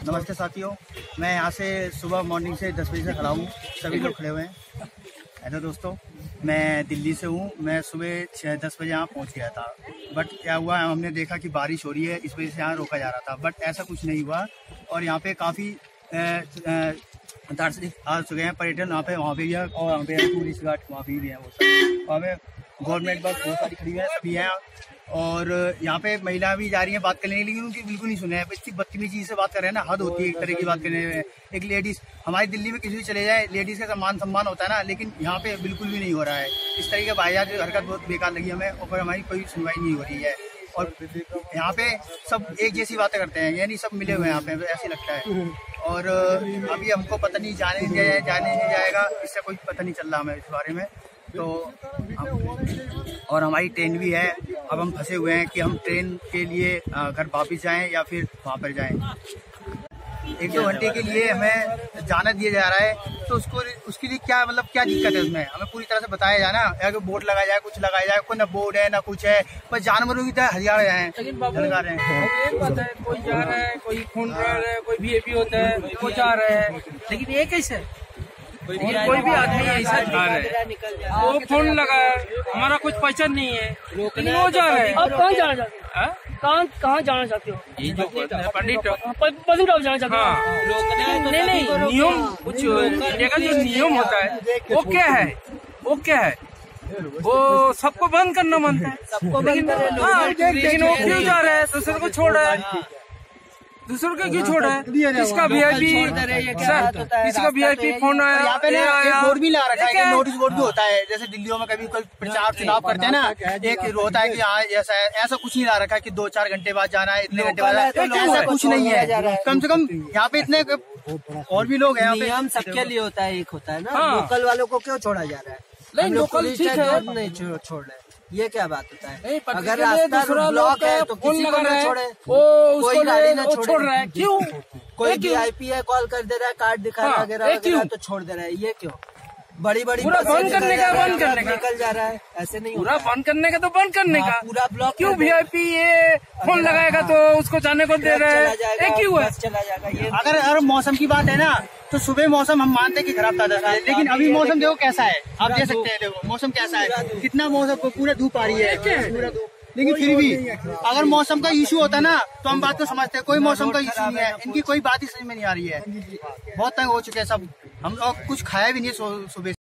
नमस्ते साथियों, मैं यहाँ से सुबह मॉर्निंग से 10 बजे से खड़ा हूँ। सभी लोग खड़े हुए हैं। हेलो दोस्तों, मैं दिल्ली से हूँ। मैं सुबह 10 बजे यहाँ पहुँच गया था, बट क्या हुआ, हमने देखा कि बारिश हो रही है, इस वजह से यहाँ रोका जा रहा था, बट ऐसा कुछ नहीं हुआ। और यहाँ पे काफ़ी दार्शनिक आ चुके हैं पर्यटन वहाँ पे भी है, और वहाँ पे टूरिस्ट गार्ड वहाँ पे भी है। वहाँ पे गवर्नमेंट बस बहुत सारी खड़ी है, सभी हैं। और यहाँ पे महिला भी जा रही हैं बात करने के लिए, लेकिन उनकी बिल्कुल नहीं सुने हैं। इतनी बदतमीजी से बात कर रहे हैं ना, हद होती है एक तरह की बात करने में। एक लेडीज, हमारी दिल्ली में किसी भी चले जाए लेडीज का सम्मान होता है ना, लेकिन यहाँ पे बिल्कुल भी नहीं हो रहा है। इस तरह के वाहियात हरकत बहुत बेकार लगी हमें, और हमारी कोई सुनवाई नहीं हो रही है। और यहाँ पे सब एक जैसी बातें करते हैं, यानी सब मिले हुए हैं यहाँ पे, ऐसे लगता है। और अभी हमको पता नहीं जाने नहीं जाएगा, इससे कोई पता नहीं चल रहा हमें इस बारे में। तो और हमारी ट्रेन भी है, अब हम फंसे हुए हैं कि हम ट्रेन के लिए घर वापस जाएं या फिर वहाँ पर जाएं। 1-2 घंटे के लिए हमें जाना दिया जा रहा है, तो उसके लिए क्या मतलब क्या दिक्कत है उसमें, हमें पूरी तरह से बताया जाए ना, या कोई बोर्ड लगाया जाए, कुछ लगाया जाए। कोई ना बोर्ड है ना कुछ है, बस जानवरों की तरह हजार हैं। लगा रहे हैं, कोई जा रहा है, कोई खून रहा है, कोई VIP होता है, वो जा रहा है, लेकिन ये कैसे कोई भी आदमी ऐसा जा रहा है, वो फोन लगा है, हमारा कुछ पहचान नहीं है, लेकिन वो जा रहे हैं। आप कहाँ जाना चाहते हो? कहाँ जाना चाहते हो? ये जो पंडित जाना चाहते हो? नहीं, नियम कुछ इंडिया का जो नियम होता है वो क्या है, वो सबको बंद करना मानता है, लेकिन वो क्यों जा रहा है, दूसरे को छोड़ रहा है, दूसरों के क्यों छोड़ा है? किसका VIP सर, किसका VIP फोन आया? यहाँ पे ना बोर्ड भी लगा रखा है, नोटिस बोर्ड भी होता है। जैसे दिल्ली में कभी कोई प्रचार चुनाव करते हैं ना, एक होता है कि हाँ ऐसा कुछ नहीं ला रखा है कि 2-4 घंटे बाद जाना है, इतने घंटे बाद, ऐसा कुछ नहीं है। कम से कम यहाँ पे इतने और भी लोग हैं यहाँ पे। नियम सबके लिए होता है, एक होता है ना। लोकल वालों को क्यों छोड़ा जा रहा है? नहीं, लोकल ठीक है, नहीं छोड़ रहे, ये क्या बात होता है? अगर रास्ता ब्लॉक है तो किसी को ना छोड़े, कोई गाड़ी ना छोड़ रहा है, क्यों? कोई VIP है, कॉल कर दे रहा है, कार्ड दिखा रहा है, तो छोड़ दे रहा है, ये क्यों? बड़ी पूरा बंद करने का निकल जा रहा है, ऐसे नहीं पूरा बंद करने का, तो बंद करने का पूरा ब्लॉक क्यों? VIP ये फोन लगाएगा तो उसको जाने को दे रहे हैं, क्यों है? चला जाएगा ये। अगर मौसम की बात है ना, तो सुबह मौसम हम मानते हैं कि खराब था, लेकिन अभी मौसम देखो कैसा है, आप देख सकते हैं। देखो मौसम कैसा है, कितना मौसम पूरा धूप आ रही है, पूरा धूप। लेकिन फिर भी अगर मौसम का इशू होता ना, तो हम बात को समझते हैं। कोई मौसम का इशू नहीं है, इनकी कोई बात ही समझ में नहीं आ रही है। बहुत तंग हो चुके हैं सब हम, और कुछ खाया भी नहीं सुबह।